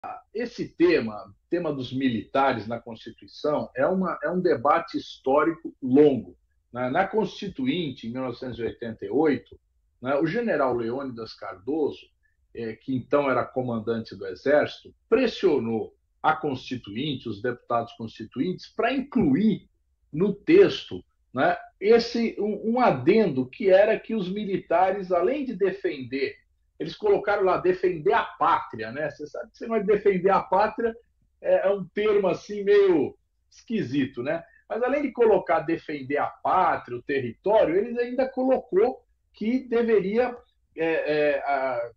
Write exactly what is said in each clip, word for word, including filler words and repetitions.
Esse tema, tema dos militares na Constituição, é, uma, é um debate histórico longo. Na, na Constituinte, em mil novecentos e oitenta e oito, né, o general Leônidas Cardoso, eh, que então era comandante do Exército, pressionou a Constituinte, os deputados constituintes, para incluir no texto, né, esse um, um adendo que era que os militares, além de defender, eles colocaram lá defender a pátria, né? Você sabe que você vai defender a pátria é, é um termo assim meio esquisito, né? Mas além de colocar defender a pátria, o território, eles ainda colocou que deveria é, é, a,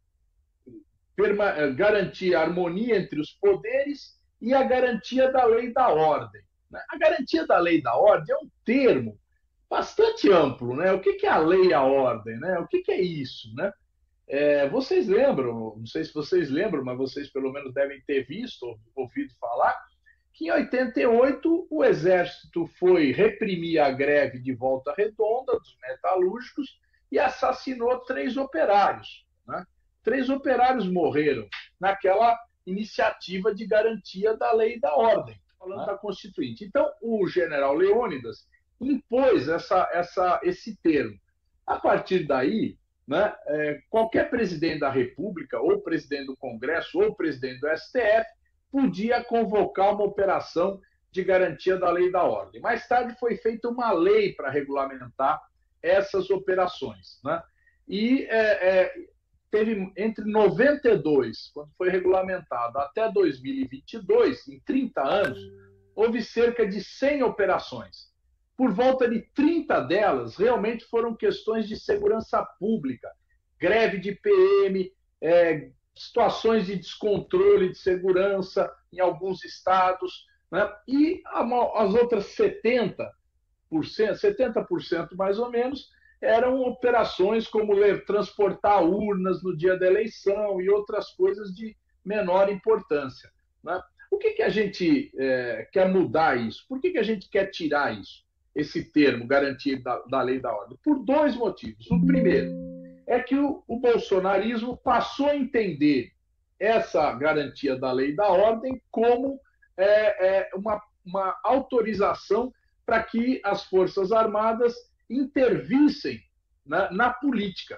perma, garantir a harmonia entre os poderes e a garantia da lei e da ordem. Né? A garantia da lei e da ordem é um termo bastante amplo, né? O que é a lei e a ordem, né? O que é isso, né? É, vocês lembram, não sei se vocês lembram, mas vocês pelo menos devem ter visto, ou ouvido falar, que em oitenta e oito o Exército foi reprimir a greve de Volta Redonda dos metalúrgicos e assassinou três operários. Né? Três operários morreram naquela iniciativa de garantia da lei e da ordem, falando né? da Constituinte. Então, o general Leônidas impôs essa, essa, esse termo. A partir daí, né, é, qualquer presidente da República, ou presidente do Congresso, ou presidente do S T F, podia convocar uma operação de garantia da lei e da ordem. Mais tarde foi feita uma lei para regulamentar essas operações. Né? E é, é, teve entre noventa e dois, quando foi regulamentado, até dois mil e vinte e dois, em trinta anos, houve cerca de cem operações. Por volta de trinta delas, realmente foram questões de segurança pública, greve de P M, é, situações de descontrole de segurança em alguns estados, né? E as outras setenta por cento, setenta por cento mais ou menos, eram operações como transportar urnas no dia da eleição e outras coisas de menor importância. Né? O que, que a gente é, quer mudar isso? Por que, que a gente quer tirar isso? Esse termo, garantia da, da lei e da ordem? Por dois motivos. O primeiro é que o, o bolsonarismo passou a entender essa garantia da lei e da ordem como é, é, uma, uma autorização para que as Forças Armadas intervissem na, na política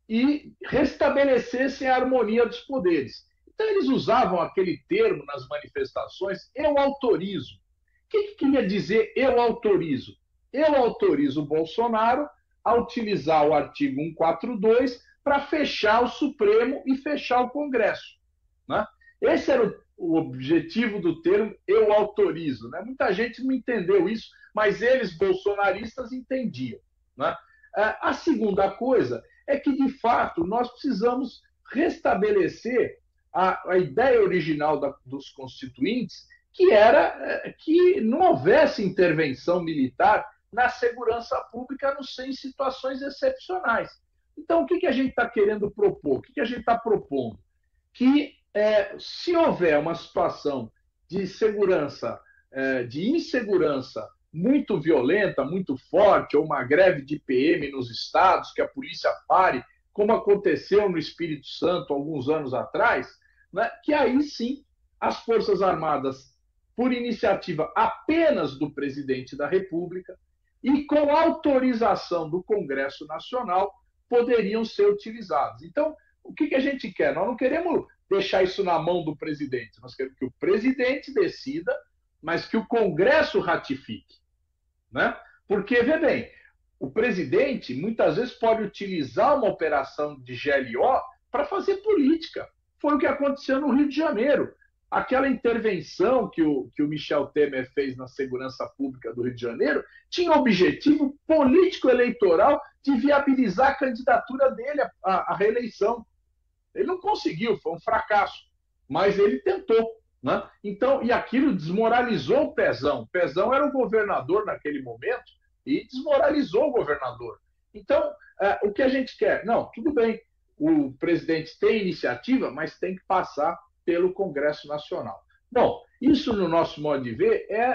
e restabelecessem a harmonia dos poderes. Então, eles usavam aquele termo nas manifestações, eu autorizo. O que, que queria dizer eu autorizo? Eu autorizo o Bolsonaro a utilizar o artigo cento e quarenta e dois para fechar o Supremo e fechar o Congresso. Né? Esse era o, o objetivo do termo eu autorizo. Né? Muita gente não entendeu isso, mas eles, bolsonaristas, entendiam. Né? A segunda coisa é que, de fato, nós precisamos restabelecer a, a ideia original da, dos constituintes, que era que não houvesse intervenção militar na segurança pública, a não ser em situações excepcionais. Então, o que, que a gente está querendo propor? O que, que a gente está propondo? Que, é, se houver uma situação de segurança, é, de insegurança muito violenta, muito forte, ou uma greve de P M nos estados, que a polícia pare, como aconteceu no Espírito Santo alguns anos atrás, né, que aí sim as Forças Armadas, por iniciativa apenas do presidente da República e com autorização do Congresso Nacional, poderiam ser utilizados. Então, o que, que a gente quer? Nós não queremos deixar isso na mão do presidente, nós queremos que o presidente decida, mas que o Congresso ratifique. Né? Porque, vê bem, o presidente muitas vezes pode utilizar uma operação de G L O para fazer política. Foi o que aconteceu no Rio de Janeiro. Aquela intervenção que o, que o Michel Temer fez na segurança pública do Rio de Janeiro tinha objetivo político-eleitoral de viabilizar a candidatura dele à, à reeleição. Ele não conseguiu, foi um fracasso, mas ele tentou. Né? Então, e aquilo desmoralizou o Pezão. O Pezão era o governador naquele momento e desmoralizou o governador. Então, é, o que a gente quer? Não, tudo bem, o presidente tem iniciativa, mas tem que passar pelo Congresso Nacional. Bom, isso, no nosso modo de ver, é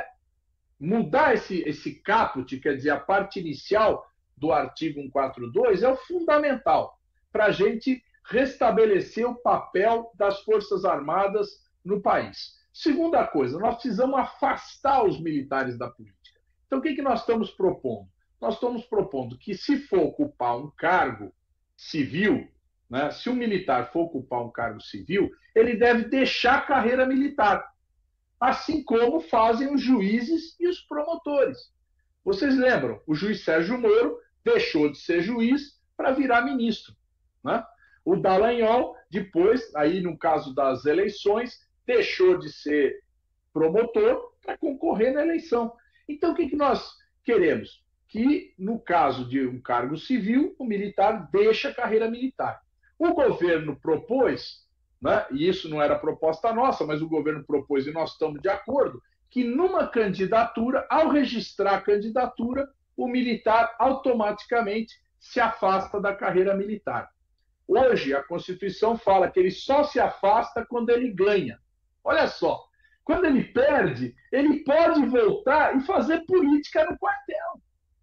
mudar esse, esse caput, quer dizer, a parte inicial do artigo cento e quarenta e dois, é o fundamental para a gente restabelecer o papel das Forças Armadas no país. Segunda coisa, nós precisamos afastar os militares da política. Então, o que, que nós estamos propondo? Nós estamos propondo que, se for ocupar um cargo civil, né, se um militar for ocupar um cargo civil, ele deve deixar a carreira militar, assim como fazem os juízes e os promotores. Vocês lembram? O juiz Sérgio Moro deixou de ser juiz para virar ministro, né? O Dallagnol, depois, aí no caso das eleições, deixou de ser promotor para concorrer na eleição. Então, o que, que nós queremos? Que, no caso de um cargo civil, o militar deixa a carreira militar. O governo propôs, né, e isso não era proposta nossa, mas o governo propôs e nós estamos de acordo, que numa candidatura, ao registrar a candidatura, o militar automaticamente se afasta da carreira militar. Hoje, a Constituição fala que ele só se afasta quando ele ganha. Olha só, quando ele perde, ele pode voltar e fazer política no quartel.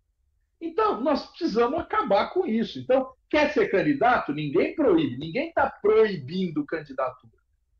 Então, nós precisamos acabar com isso. Então, quer ser candidato? Ninguém proíbe, ninguém está proibindo candidatura.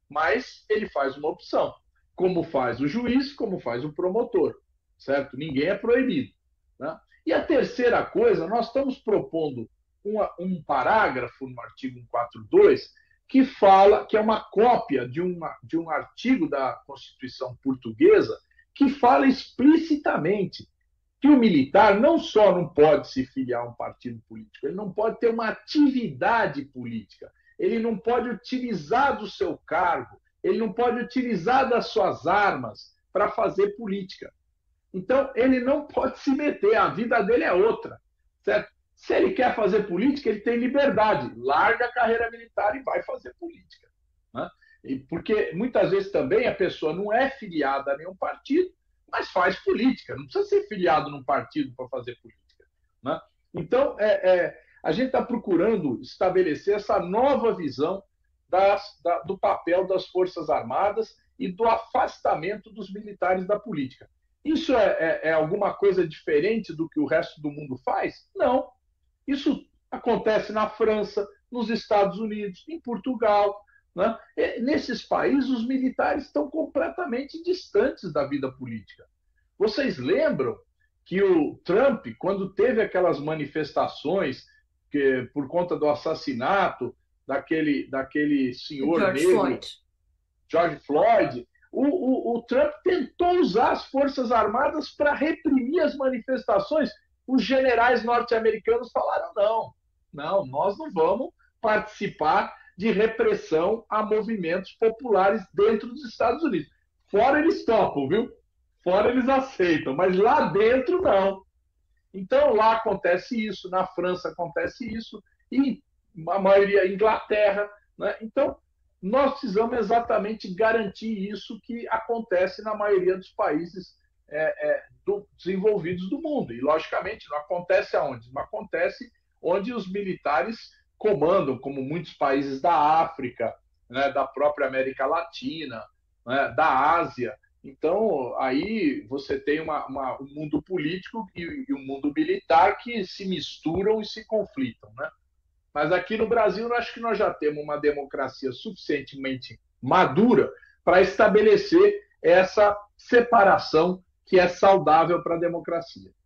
Mas ele faz uma opção, como faz o juiz, como faz o promotor, certo? Ninguém é proibido, né? E a terceira coisa, nós estamos propondo uma, um parágrafo no artigo cento e quarenta e dois que fala, que é uma cópia de, uma, de um artigo da Constituição portuguesa que fala explicitamente que o militar não só não pode se filiar a um partido político, ele não pode ter uma atividade política, ele não pode utilizar do seu cargo, ele não pode utilizar das suas armas para fazer política. Então, ele não pode se meter, a vida dele é outra, certo? Se ele quer fazer política, ele tem liberdade, larga a carreira militar e vai fazer política, né? E porque muitas vezes também a pessoa não é filiada a nenhum partido, mas faz política, não precisa ser filiado num partido para fazer política, né? Então, é, é, a gente está procurando estabelecer essa nova visão das, da, do papel das Forças Armadas e do afastamento dos militares da política. Isso é, é, é alguma coisa diferente do que o resto do mundo faz? Não. Isso acontece na França, nos Estados Unidos, em Portugal, né? E nesses países, os militares estão completamente distantes da vida política. Vocês lembram que o Trump, quando teve aquelas manifestações que, por conta do assassinato daquele, daquele senhor George negro, Floyd. George Floyd, o, o, o Trump tentou usar as Forças Armadas para reprimir as manifestações. Os generais norte-americanos falaram: não, não, nós não vamos participar de repressão a movimentos populares dentro dos Estados Unidos. Fora eles topam, viu? Fora eles aceitam, mas lá dentro não. Então lá acontece isso, na França acontece isso, e a maioria, Inglaterra, né? Então nós precisamos exatamente garantir isso que acontece na maioria dos países é, é, do, desenvolvidos do mundo. E, logicamente, não acontece aonde? Não acontece onde os militares comandam, como muitos países da África, né, da própria América Latina, né, da Ásia. Então, aí você tem uma, uma, um mundo político e, e um mundo militar que se misturam e se conflitam, né? Mas aqui no Brasil, eu acho que nós já temos uma democracia suficientemente madura para estabelecer essa separação que é saudável para a democracia.